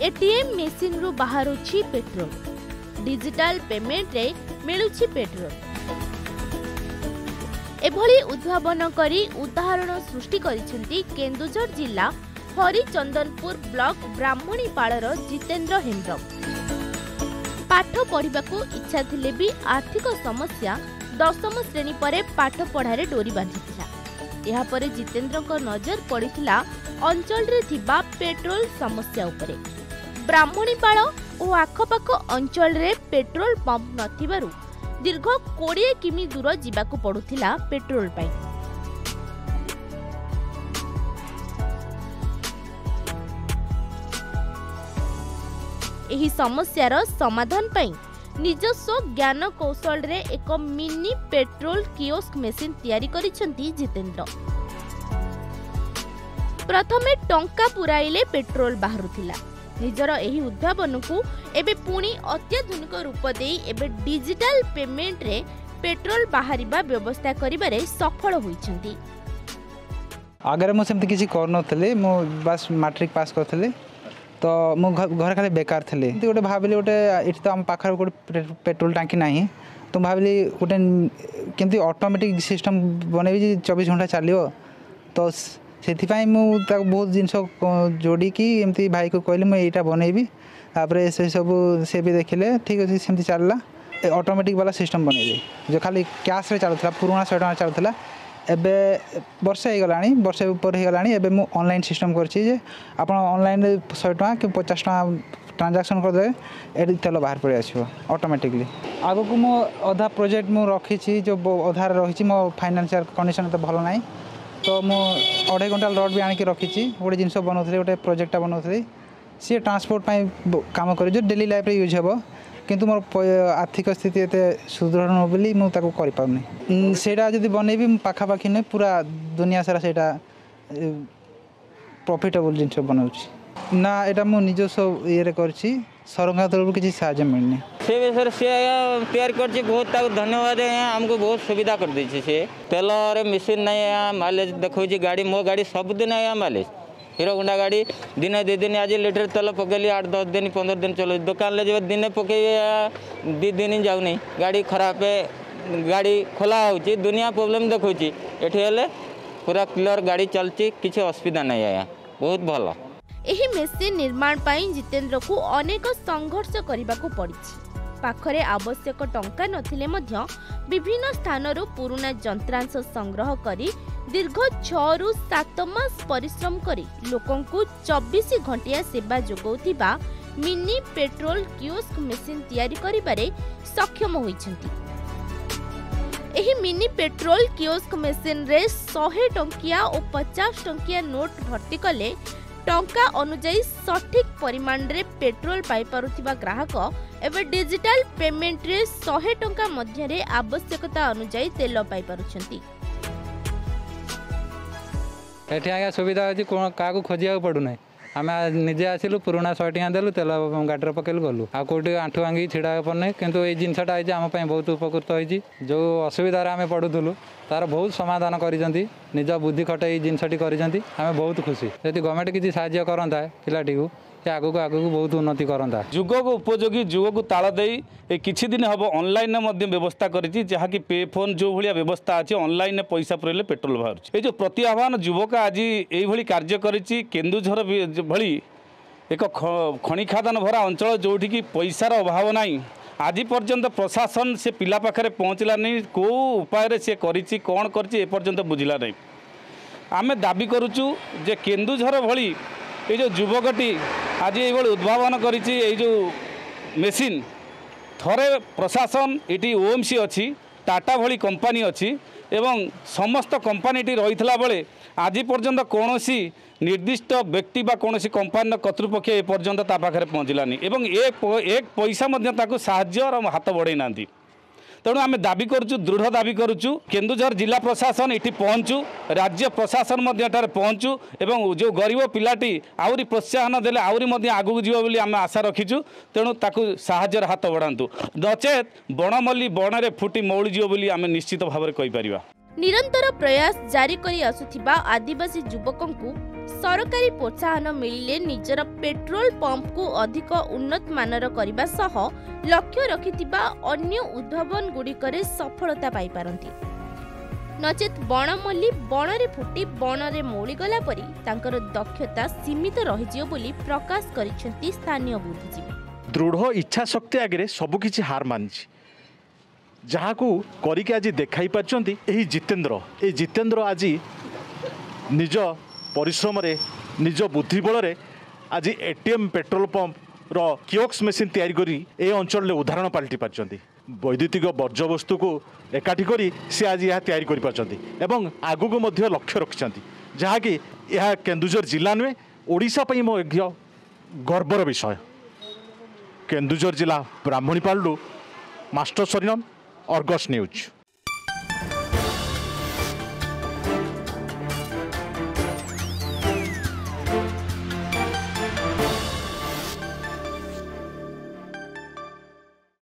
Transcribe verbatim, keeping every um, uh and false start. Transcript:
ATM machine रु बाहरुछि petrol, digital payment रे मिलुछि petrol. एभली उद्भावन करी उदाहरण सृष्टि करिसेंती केन्दुझर जिला हरिचंदनपुर ब्लॉक ब्राह्मणीपाड़र जितेंद्र हेम्ब्रम। पाठ पढ़िबाकू इच्छा थिले भी आर्थिक समस्या दशम श्रेणी पर पाठ पढ़ारे डोरी बांधिथिला। एहा परे जितेंद्रक नजर पड़िथिला अंचल रे थिबा पेट्रोल समस्या उपरे। ब्राह्मणीपाड़ और आखपाख अंचल रे पेट्रोल पंप नथिबारु दीर्घ बीस किमी दूर जिबाकू पड़ुथिला पेट्रोल पाई। एही समस्यार समाधान पाई निजस्व ज्ञान कौशल रे एक मिनी पेट्रोल कियोस्क मेसिन तैयारी करिसेंती जितेंद्र। प्रथमे टंका पुराइले पेट्रोल बाहरुथिला। निजर एही उद्भावन को एबे पुणी अत्याधुनिक रूप देई एबे डिजिटल पेमेंट रे पेट्रोल बाहरिबा व्यवस्था करिबारे सफल होइछंती। अगर मु सेमति किछि करनथले मु बस मैट्रिक पास करथले तो मु घर खाली बेकार थे गोटे भाविली गोटे ये तो आम पाखे गोटे पेट्रोल टांकी ना तो भाविली गोटे केमती ऑटोमेटिक सिस्टम बनैबी चौबीस घंटा चलो तो से बहुत जिन जोड़ी की एमती भाई को कहली मुझे यहाँ बनैबी तापर से सब से भी देखिले ठीक अच्छे सेमती चलला ऑटोमेटिक वाला सिस्टम बनैबी जो खाली कैश रे चलुला पुराना शहे टका चलुला एबे वर्षे हो गलानी वर्षे ऊपर हो गलानी एबे मु ऑनलाइन सिस्टम करछि जे आपण ऑनलाइन सौ टका कि पचास टका ट्रांजैक्शन कर दे एडी तेल बाहर पड़े आछो ऑटोमेटिकली। आगो को मो आधा प्रोजेक्ट मु रखी छी जो आधार रही छी मो फाइनेंशियल कंडीशन तो भलो नाही तो मु अढ़ाई घंटा रड भी आनी रखी छी गोटे जिनस बनौथली गोटे प्रोजेक्ट बनौथली सी ट्रांसपोर्ट पई काम करे जो डेली लाइफ रे यूज हेबो किंतु मोर आर्थिक स्थिति एते सुदृढ़ न बोली मु ताको करि पाउनी सेटा जदी बनेबी पाखा पाखी ने पूरा दुनिया सारा सेटा प्रॉफिटेबल जिनस बनाउची ना एटा मु निजस्व ये रे करछि सरकार तरफ किछि सहायता मिलनी से विषय से तैयार करछि बहुत ताको धन्यवाद हमको बहुत सुविधा कर दै छै से तेल रे मशीन नै माइलेज देखौ छी गाड़ी मो गाड़ी सब दिन आया माइलेज हीरो होंडा गाड़ी दिन दु दिन आज लिटर तेल पकैली आठ दस दिन पंद्रह दिन चलो दुकान ले जब दिन पकई दी दिन जाऊ नहीं गाड़ी खराब है गाड़ी खोला होची दुनिया प्रॉब्लम देखौची एठी हेले पूरा क्लियर गाड़ी चलची किसी असुविधा नहीं आया बहुत भल। एही मेसिन निर्माण पाई जितेंद्र को अनेक संघर्ष करने को पड़ी। पाखरे आवश्यक टंका नथिले मध्य विभिन्न स्थानरू पुराना यंत्रांश संग्रह करी दीर्घ छह रु सात मास परिश्रम करी लोकंकु चौबीस घंटिया सेवा जोगौथिबा मिनी पेट्रोल कियोस्क मेसिन तैयारी करिबारे सक्षम होइछंती। एही मिनी पेट्रोल कियोस्क मेसिन रे सौ टंकिया और पचास टंकिया नोट भर्ती कले टंका अनुଯାୟୀ सठिक परिमाण रे पेट्रोल पाई पारुथिबा ग्राहक एवं डिजिटल पेमेंट रे सौ टंका मध्य रे आवश्यकता अनुଯାୟୀ तेल पाई पारुछंती। एठी आगे सुविधा अछि कोन काको खोजिया पड़ु नै आम निजे आसिलु पुराना सौ टका देलु तेल गाड़ी पकेलु गलु आ कोटी आंठू भांगी छिड़ा पड़े किंतु ये जिनसटा है आम बहुत उपकृत होती जो असुविधार आम पढ़ुलु तार बहुत समाधान करिसेंती निज बुद्धि खटे जिनसटी करिसेंती आम बहुत खुशी यदि गवर्नमेंट किसी साहाय्य करंता पिलाटी को आगु आगु बहुत उन्नति करंता। जुग को उपयोगी जुग को ताल दे किछि दिन हम ऑनलाइन मध्य व्यवस्था करिछि जहा कि पे फोन जो भलिया व्यवस्था अछि ऑनलाइन पैसा पुरैले पेट्रोल बाहर ए जो प्रति आह्वान युवक आज एई भली कार्य करिछि केन्दुझर भली एक खनि खादान भरा अंचल जोठी कि पैसार अभाव नाही आज पर्यंत प्रशासन से पिला पाखरे पहुँचला नहीं को उपाय से करिछि कोन करछि ए पर्यंत बुझिला नहीं। आमे दाबी करूछु जे केन्दुझर भली ये जो युवकटी आज ये उद्भावन करिछि ये जो मेसीन थरे प्रशासन ये ओएमसी अच्छी टाटा भली कंपनी अच्छी एवं समस्त कंपनी रही बेले आज पर्यंत कौन निर्दिष्ट व्यक्ति बा कौन कंपनी कर्तृपक्ष ए पर्यंत ता पाखरे पहुँचलानी एवं एक पैसा साहाय्य हाथ बढ़े ना तेणु आम दाबी करुचु दृढ़ दाबी करुचु केन्दुझर जिला प्रशासन इटी पहुँचु राज्य प्रशासन पहुँचु एवं जो गरीब पिलाटी आउरी प्रोत्साहन देले आउरी आगू जीव बोली आम आशा रखीचु तेणु ताकू साहाय्यर हाथ बढ़ातु नचेत बणमल्ली बणरे फुटी मौली जीव बोली आम निश्चित भाव में कहीपर। निरंतर प्रयास जारी करी आसुथिबा आदिवासी युवकंकु सरकारी प्रोत्साहन मिलिले निजर पेट्रोल पंप को अधिक उन्नत मानर करबा सह लक्ष्य रखिथिबा अन्य उद्भावन गुड़िकरे सफलता पाई पारंती। नचेत बणमल्ली बणरे फुटी बणरे मौलीगला परी तांकर दक्षता सीमित रहिजियो बोली प्रकाश करिसेंती स्थानीय बुद्धिजीवी। दृढ़ इच्छा शक्ति आगे सबकिछि हार मानिछि जहाँ को करिके आज देखाई पारचंती एही जितेंद्र ए जितेंद्र आज निज परिश्रम रे निज बुद्धि बल रे आज एटीएम पेट्रोल पंप रो कियोक्स मेसीन तैयारी करी ए अंचल रे उदाहरण पलटि पारचंती। वैद्युतिक वर्ज्य वस्तु को एकाठी करी से आज यह तैयारी करि पारचंती एवं आगु को मध्य लक्ष्य रखिसंती जहाँ कि यह केन्दुझर जिला नुहे ओडिशा पई मो गर्वर विषय। केन्दुझर जिला ब्राह्मणीपालू मास्टर सरिनम अर्गस न्यूज।